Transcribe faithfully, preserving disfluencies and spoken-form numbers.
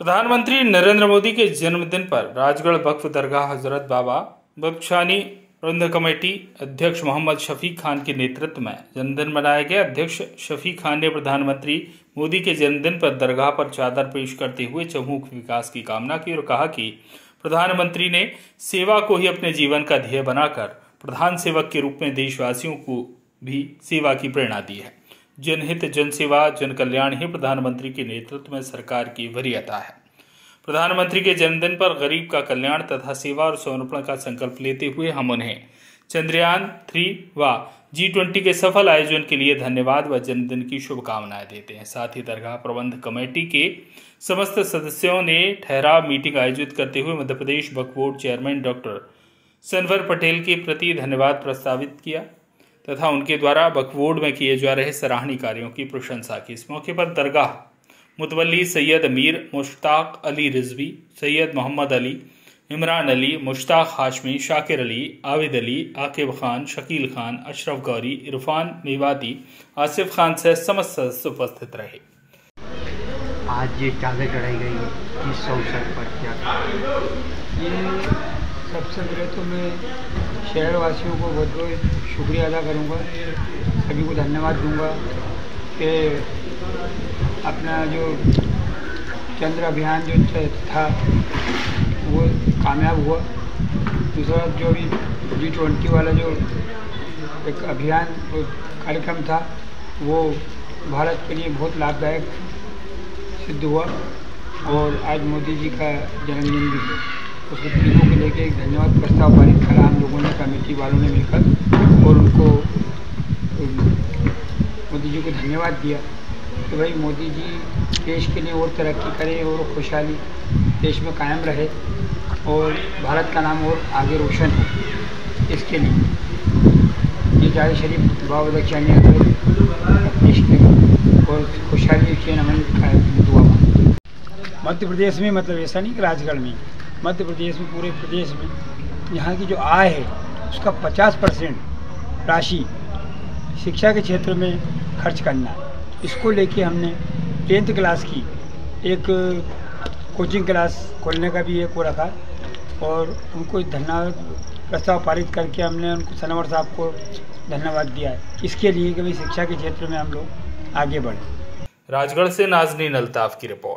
प्रधानमंत्री नरेंद्र मोदी के जन्मदिन पर राजगढ़ वक्फ दरगाह हजरत बाबा बख्शानी प्रबंधक कमेटी अध्यक्ष मोहम्मद शफीक खान के नेतृत्व में जन्मदिन मनाया गया। अध्यक्ष शफीक खान ने प्रधानमंत्री मोदी के जन्मदिन पर दरगाह पर चादर पेश करते हुए चहुमुख विकास की कामना की और कहा कि प्रधानमंत्री ने सेवा को ही अपने जीवन का ध्येय बनाकर प्रधान सेवक के रूप में देशवासियों को भी सेवा की प्रेरणा दी है। जनहित, जनसेवा, जन कल्याण ही प्रधानमंत्री के नेतृत्व में सरकार की वरीयता है। प्रधानमंत्री के जन्मदिन पर गरीब का कल्याण तथा सेवा और समर्पण का संकल्प लेते हुए हम उन्हें चंद्रयान थ्री व जी ट्वेंटी के सफल आयोजन के लिए धन्यवाद व जन्मदिन की शुभकामनाएं देते हैं। साथ ही दरगाह प्रबंध कमेटी के समस्त सदस्यों ने ठहराव मीटिंग आयोजित करते हुए Madhya Pradesh Waqf board chairman doctor Sanwar Patel के प्रति धन्यवाद प्रस्तावित किया तथा उनके द्वारा वक्फ बोर्ड में किए जा रहे सराहनीय कार्यों की प्रशंसा की। इस मौके पर दरगाह मुतवल्ली सैयद अमीर मुश्ताक अली रिजवी, सैयद मोहम्मद अली, इमरान अली, मुश्ताक हाशमी, शाकिर अली, आबिद अली, आकिब खान, शकील खान, अशरफ गौरी, इरफान मेवाती, आसिफ खान से समस्त सदस्य उपस्थित रहे। आज ये चादर चढ़ाई गई किस अवसर पर क्या ये सबसे पहले तो मैं शहर वासियों को बहुत बहुत शुक्रिया अदा करूँगा, सभी को धन्यवाद दूंगा कि अपना जो चंद्र अभियान जो था वो कामयाब हुआ। दूसरा जो भी जी ट्वेंटी वाला जो एक अभियान कार्यक्रम था वो भारत के लिए बहुत लाभदायक सिद्ध हुआ और आज मोदी जी का जन्मदिन भी है। उसको तीनों को लेकर एक धन्यवाद प्रस्ताव पारित करा हम लोगों ने, कमेटी वालों ने मिलकर, और उनको मोदी जी को धन्यवाद दिया कि भाई मोदी जी देश के लिए और तरक्की करें और खुशहाली देश में कायम रहे और भारत का नाम और आगे रोशन हो। इसके लिए ये जारी शरीफ बाबा बख्शानी देश के और खुशहाली के नमन का दुआ। मध्य प्रदेश में, मतलब ऐसा नहीं कि राजगढ़ में, मध्य प्रदेश में, पूरे प्रदेश में यहाँ की जो आय है उसका पचास परसेंट राशि शिक्षा के क्षेत्र में खर्च करना है। इसको लेके हमने टेंथ क्लास की एक कोचिंग क्लास खोलने का भी एक वो रखा और उनको धन्यवाद प्रस्ताव पारित करके हमने उनको सनवर साहब को धन्यवाद दिया है इसके लिए कि भाई शिक्षा के क्षेत्र में हम लोग आगे बढ़ें। राजगढ़ से नाज़नीन अल्ताफ की रिपोर्ट।